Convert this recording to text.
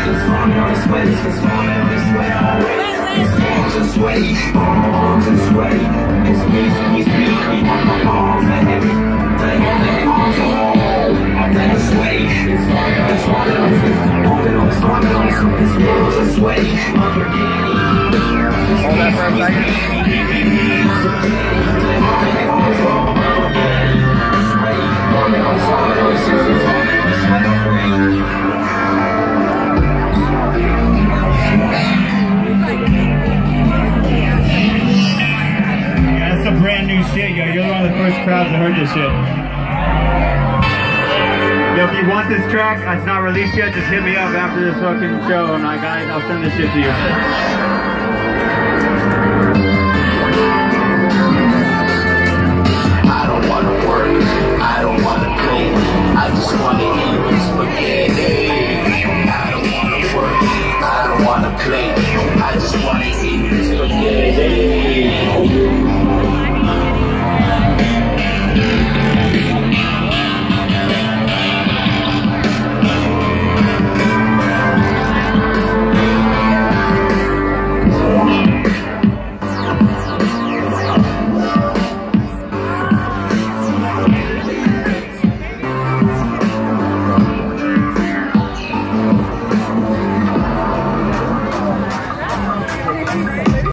It's falling on his way, it's falling on his way already. His palms are sweaty, arms are sweaty. His knees, my palms are heavy. The arms are all, I'm sweaty. It's falling on his way, his palms are sweaty. Hold that for a second. Yeah, that's a brand new shit, yo. You're one of the first crowds that heard this shit. Yo, if you want this track, it's not released yet, just hit me up after this fucking show and I'll send this shit to you. I don't wanna work, I don't wanna clean, I just wanna eat.